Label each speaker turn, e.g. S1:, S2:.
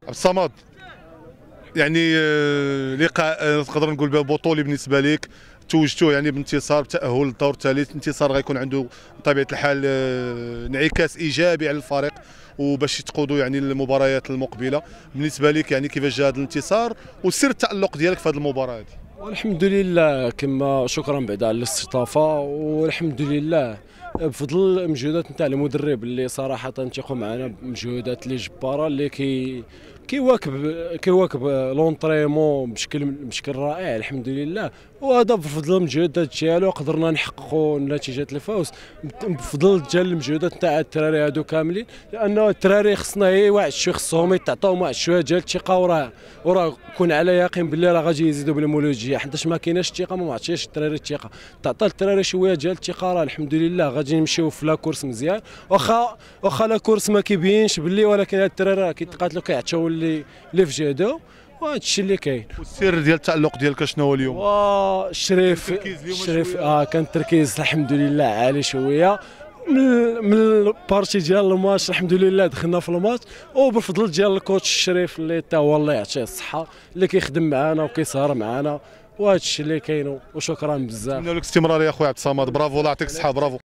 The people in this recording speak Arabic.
S1: عبد الصمد، يعني لقاء نقدر نقول به بطولي بالنسبه لك، توجتوا يعني بانتصار بتاهل للدور الثالث. انتصار غيكون عنده بطبيعه الحال انعكاس ايجابي على الفريق وباش تقودوا يعني المباريات المقبله. بالنسبه لك يعني كيفاش جا هذا الانتصار وسر التالق ديالك في هذه المباراه هذه؟
S2: والحمد لله، كما شكرا بعدا على الاستضافه، والحمد لله بفضل المجهودات نتاع المدرب اللي صراحه تنثقوا معنا بمجهودات اللي جباره، اللي كيواكب لونطريمون بشكل رائع الحمد لله. وهذا بفضل المجهودات ديالو قدرنا نحققوا نتيجه الفوز بفضل ديال المجهودات نتاع الدراري هادو كاملين، لان الدراري خصنا واحد الشويه خصهم يتعطاو واحد الشويه ديال الثقه، وراه كون على يقين باللي راه غادي يزيدوا بالمولوجيه، حيتاش ما كايناش الثقه، ما عطيتش الدراري الثقه. تعطى الدراري شويه ديال الثقه راه الحمد لله غادي نمشيو في لاكورس مزيان. واخا لاكورس ما كيبينش باللي، ولكن هاد الدراري راه كيتقاتلوا كيعطيو اللي في جهدهم، وهذا الشيء اللي كاين.
S1: والسر ديال التالق ديالك شنو هو اليوم؟
S2: الشريف كان التركيز الحمد لله عالي شويه من البارتي ديال الماتش. الحمد لله دخلنا في الماتش، وبفضل ديال الكوتش الشريف اللي حتى هو الله يعطيه الصحه، اللي كيخدم معنا وكيسهر معنا، وهذا الشيء اللي كاين. وشكرا بزاف.
S1: نتمنى لك استمرار يا خويا عبد الصمد، برافو، الله يعطيك الصحه، برافو.